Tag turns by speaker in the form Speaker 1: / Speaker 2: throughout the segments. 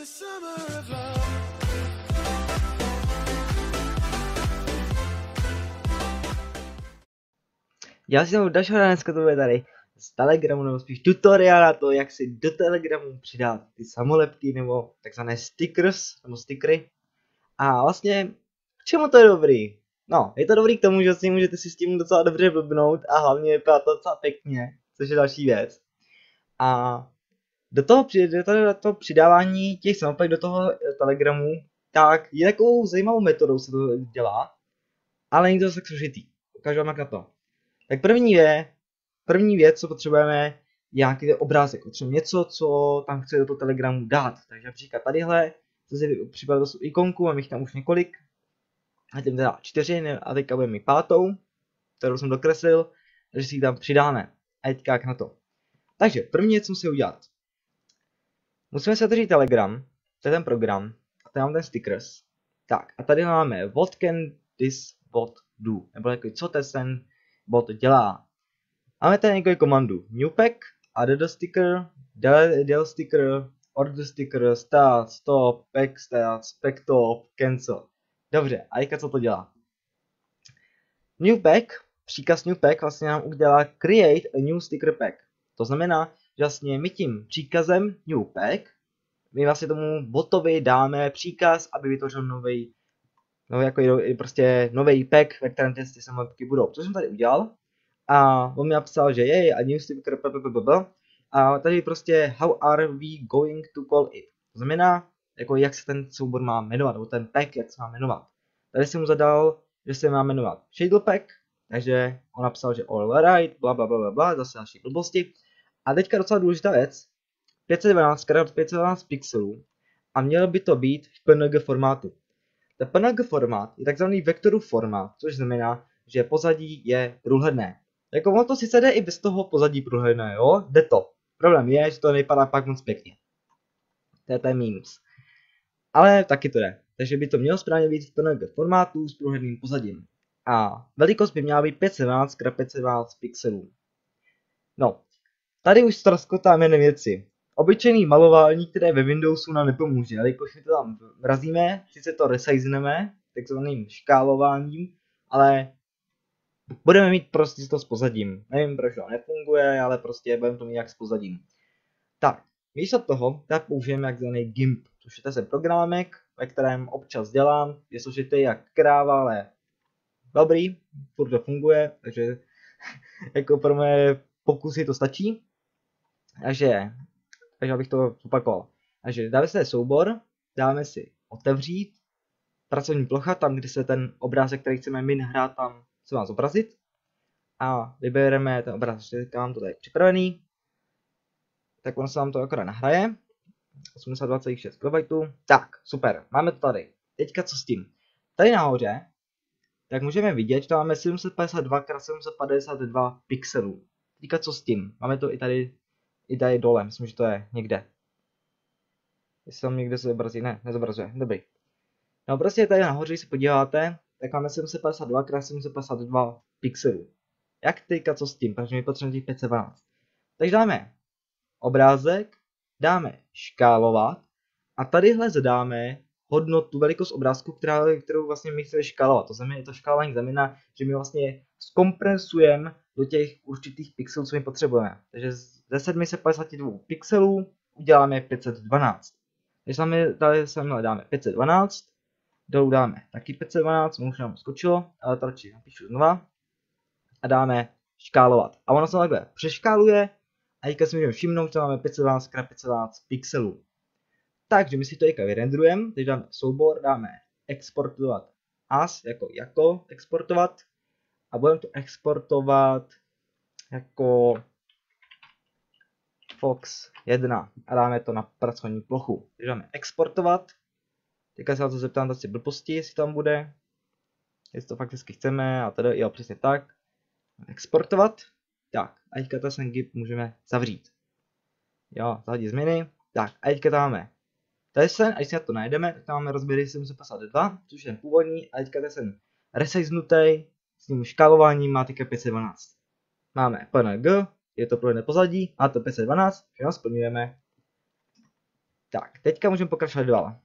Speaker 1: Já si tam dalšího dneska to bude tady z Telegramu, nebo spíš tutoriál na to, jak si do Telegramu přidat ty samolepky nebo takzvané stickers, nebo stickery. A vlastně, k čemu to je dobrý? No, je to dobrý k tomu, že si můžete si s tím docela dobře blbnout a hlavně vypadá to docela pěkně, což je další věc. A do toho přidávání těch samolepek do toho Telegramu, tak je takovou zajímavou metodou se to dělá, ale není to tak složitý. Ukážu vám jak na to. Tak první věc, co potřebujeme, je nějaký obrázek, třeba něco, co tam chce do toho Telegramu dát. Takže například tadyhle, co si připravil tu ikonku, mám jich tam už několik, a tím teda 4, a teďka budeme mít 5, kterou jsem dokreslil, takže si ji tam přidáme. A teďka jak na to. Takže první věc musíme udělat. Musíme se otevřít Telegram, to je ten program, a tady máme ten stickers. Tak, a tady máme what can this bot do, nebo jako co ten bot dělá. Máme tady několik komandů. New pack, add the sticker, del sticker, order sticker, start, stop, pack stats, pack top, cancel. Dobře, a teďka co to dělá? New pack, příkaz new pack vlastně nám udělá create a new sticker pack. To znamená, že vlastně my tím příkazem new pack, my vlastně tomu botovi dáme příkaz, aby vytvořil nový pack, ve kterém ty samolepky budou. Co jsem tady udělal? A on mi napsal, že jej a new sticker a tady prostě how are we going to call it. To znamená, jako jak se ten soubor má jmenovat, nebo ten pack, jak se má jmenovat. Tady jsem mu zadal, že se má jmenovat Shadle pack, takže on napsal, že all right, bla bla bla bla bla, zase další blbosti. A teďka docela důležitá věc, 512x512 pixelů a mělo by to být v PNG formátu. Ten PNG formát je takzvaný vektorův formát, což znamená, že pozadí je průhledné. Jako ono to sice jde i bez toho pozadí průhledné, jo? Jde to. Problém je, že to nevypadá pak moc pěkně. To je minus. Ale taky to jde. Takže by to mělo správně být v PNG formátu s průhledným pozadím. A velikost by měla být 512x512 pixelů. No, tady už ztroskotáme na věci. Obyčejný malování, které ve Windowsu nám nepomůže, ale jakož my to tam mrazíme, sice to resizeneme, takzvaným škálováním, ale budeme mít prostě to s pozadím. Nevím, proč to nefunguje, ale prostě budeme to mít jak s pozadím. Tak, místo toho tak použijeme takzvaný GIMP, což je ten programek, ve kterém občas dělám, je složitý jak kráva, ale dobrý, furt to funguje, takže jako pro mé pokusy to stačí. Takže abych to zopakoval. Takže dáme si soubor, dáme si otevřít, pracovní plocha, tam, kde se ten obrázek, který chceme my nahrát, tam se má zobrazit. A vybereme ten obrázek, teďka mám to tady připravený. Tak ono se nám to akorát nahraje. 82,6 KB. Tak, super, máme to tady. Teďka co s tím? Tady nahoře, tak můžeme vidět, že tam máme 752x752 pixelů. Teďka co s tím? Máme to i tady dole, myslím, že to je někde. Jestli tam někde se zobrazí, ne, nezobrazuje, dobrý. No prostě tady nahoře, když se podíváte, tak máme 752x752 pixelů. Jak teďka co s tím, protože my potřebujeme těch 512. Takže dáme obrázek, dáme škálovat a tadyhle zadáme hodnotu, velikost obrázku, kterou vlastně my chceme škálovat. To znamená, to škálování znamená, že my vlastně zkompresujeme do těch určitých pixelů, co my potřebujeme. Takže ze 752 pixelů uděláme 512. Takže tady dáme 512, dolů dáme taky 512, už nám skočilo, ale to radši napíšu znova. A dáme škálovat. A ono se takhle přeškáluje a teďka si můžeme všimnout, že máme 512x512 pixelů. Takže my si to teďka vyrenderujeme, teď dáme soubor, dáme exportovat as, jako exportovat. A budeme to exportovat jako Fox 1 a dáme to na pracovní plochu. Takže dáme exportovat. Teďka se na to zeptám asi blbosti, jestli tam bude. Jestli to fakticky chceme a tady, jo, přesně tak. Exportovat. Tak, a teďka ten GIMP můžeme zavřít. Jo, zavřít změny. Tak, a teďka tam máme ten, a když si na to najdeme, tak tam máme rozběry 752, což je ten původní, a teďka ten resizenutý, s tím škálováním má teďka 512. Máme PNG, je to průhledné pozadí, má to 512, všechno splňujeme. Tak, teďka můžeme pokračovat dál.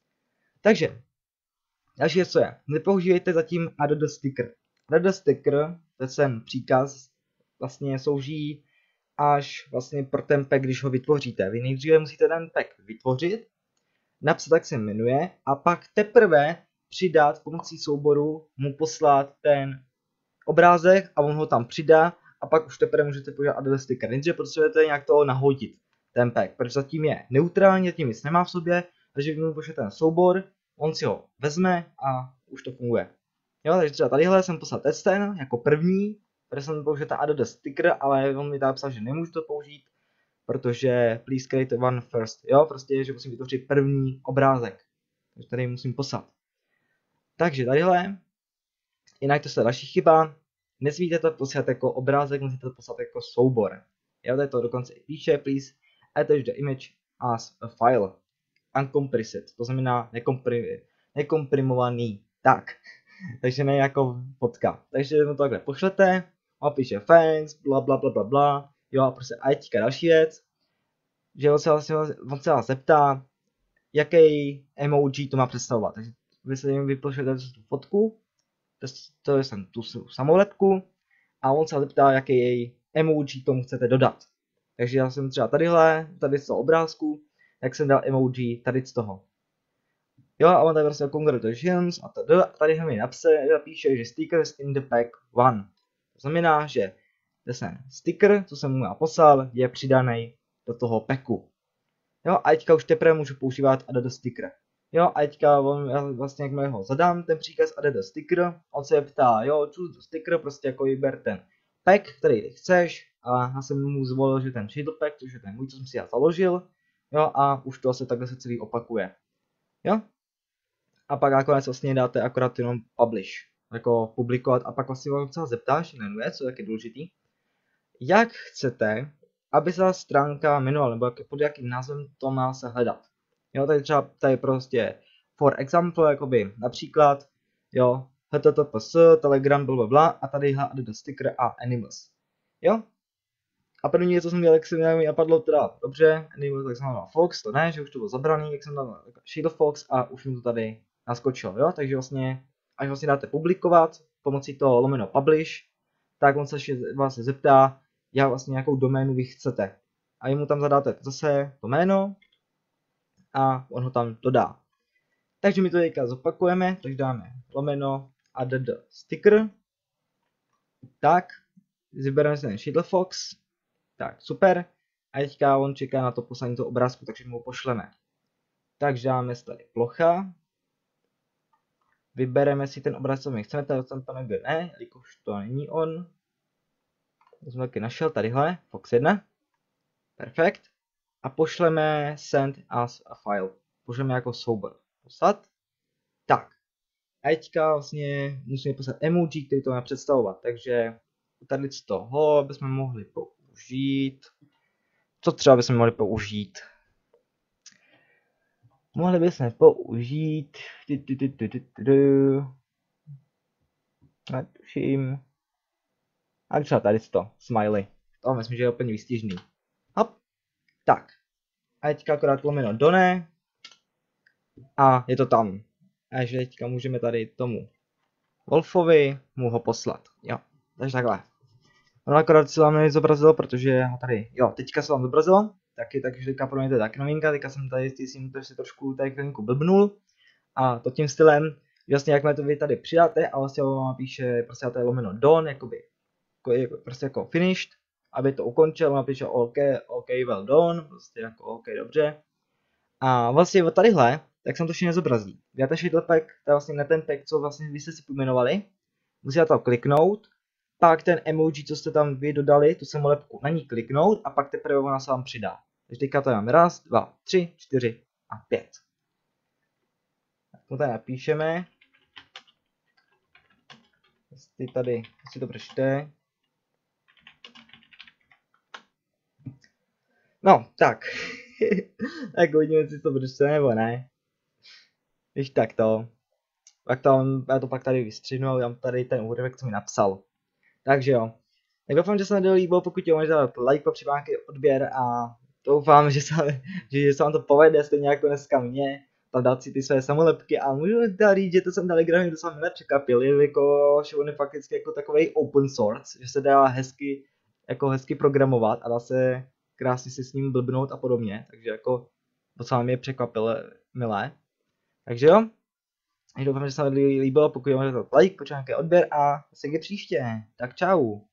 Speaker 1: Takže, další věc, co je, nepoužívejte zatím add sticker. Add sticker, to je ten příkaz, vlastně slouží až vlastně pro ten pack, když ho vytvoříte. Vy nejdříve musíte ten pack vytvořit, napsat, jak se jmenuje, a pak teprve přidat pomocí souboru, mu poslat ten obrázek a on ho tam přidá a pak už teprve můžete použít add sticker. Nejdříve potřebujete nějak toho nahodit, ten pack, protože zatím je neutrální, zatím nic nemá v sobě, takže vy mu pošlete ten soubor, on si ho vezme a už to funguje. Jo, takže třeba tadyhle jsem poslal testen jako první, protože jsem použil ten add sticker, ale on mi tam psal, že nemůžu to použít, protože please create one first, jo, prostě, že musím vytvořit první obrázek, takže tady musím poslat. Takže tadyhle, jinak to je další chyba, nesmíte to poslat jako obrázek, musíte to poslat jako soubor. Jo, tady to dokonce i píše, please attach the image as a file, uncompressed, to znamená nekomprimovaný, tak, takže ne jako fotka. Takže mu to takhle pošlete, a píše thanks, bla bla bla bla bla, jo, a prostě a teďka další věc, že on se vás zeptá, jaký emoji to má představovat. Takže vy se jim vypošlete tu fotku, to je tu samolepku, a on se vás zeptá, jaký emoji tomu chcete dodat. Takže já jsem třeba tady z toho obrázku, jak jsem dal emoji tady z toho. Jo, a on tady prostě congratulations a tady mi napíše, že sticker is in the pack 1. To znamená, že ten sticker, co jsem mu poslal, je přidaný do toho packu. Jo, a teďka už teprve můžu používat add sticker. Jo, a teďka vlastně jakmile ho zadám, ten příkaz add sticker, on se ptá, jo, choose the sticker, prostě jako vyber ten pack, který ty chceš, a já jsem mu zvolil, že ten shader pack, což je ten můj, co jsem si já založil, jo, a už to se takhle se celý opakuje. Jo, a pak nakonec vlastně dáte akorát jenom publish, jako publikovat, a pak vlastně vám se zeptáš, jmenuje, co je taky důležitý, jak chcete, aby se ta stránka jmenovala, nebo pod jakým názvem to má se hledat. Jo, tady třeba tady prostě for example, jakoby například, jo, https, telegram, blablabla, a tady add sticker a animals. Jo? A první věc, co jsem měl, jak se mi napadlo, teda dobře, animals, tak jsem dal Fox, to ne, že už to bylo zabraný, jak jsem dal Shadow Fox a už mi to tady naskočilo, jo, takže vlastně, až vlastně dáte publikovat pomocí toho lomeno publish, tak on se vás zeptá, jak vlastně nějakou doménu vy chcete. A jemu tam zadáte zase to jméno a on ho tam dodá. Takže my to teďka zopakujeme, takže dáme lomeno add sticker. Tak, vybereme si ten Shadow Fox. Tak, super. A teďka on čeká na to poslání toho obrázku, takže mu ho pošleme. Takže dáme si tady plocha. Vybereme si ten obrázek, co my chceme, tady jsem to nebyl, ne, jelikož to není on. To jsem taky našel, tadyhle, Fox 1. Perfekt. A pošleme send as a file. Pošleme jako soubor. Poslat. Tak. A teďka vlastně musíme poslat emoji, který to má představovat. Takže tady z toho bychom mohli použít. Co třeba bychom mohli použít? Mohli bychom použít. Netuším. A třeba tady to, smiley. To myslím, že je úplně výstižný. Hop. Tak. A teďka akorát lomeno done. A je to tam. A že teďka můžeme tady tomu Wolfovi mu ho poslat. Jo. Takže takhle. Ono akorát se vám nezobrazilo, protože ho tady, jo, teďka se vám zobrazilo. Takže teďka pro mě to je taky novinka. Teďka jsem tady si trošku tady chvilinku blbnul. A to tím stylem, vlastně jakmile to vy tady přidáte a vlastně vám píše prostě tady lomeno done, jakoby prostě jako finished, aby to ukončil, napíše OK, well done, prostě jako OK, dobře. A vlastně od tadyhle, tak jsem to ještě nezobrazí. Dáte shader pack, to je vlastně na ten pack, co vlastně vy jste si pojmenovali, musíte tam kliknout, pak ten emoji, co jste tam vy dodali, tu samolepku, na ní kliknout a pak teprve ona se vám přidá. Takže teďka to máme 1, 2, 3, 4 a 5. Tak to tady napíšeme. Jestli tady, jestli to přečte. No, tak. Tak uvidíme, jestli to přečte nebo ne. Když tak to. Já to pak tady vystřihnu, dám tady ten úryvek, co mi napsal. Takže jo. Tak doufám, že se mi to líbilo, pokud jo, můžete dát like, připáky, odběr a doufám, že se vám to povede, stejně jako dneska mě, tam dát si ty své samolepky a můžu teda říct, že to jsem Telegram docela milé překvapil, jelikož on je fakticky jako takový open source, že se dá hezky programovat a dá se krásně si s ním blbnout a podobně, takže jako docela mě překvapilo milé. Takže jo, doufám, že se vám líbilo, pokud vám to like, počkej nějaký odběr a se příště. Tak čau.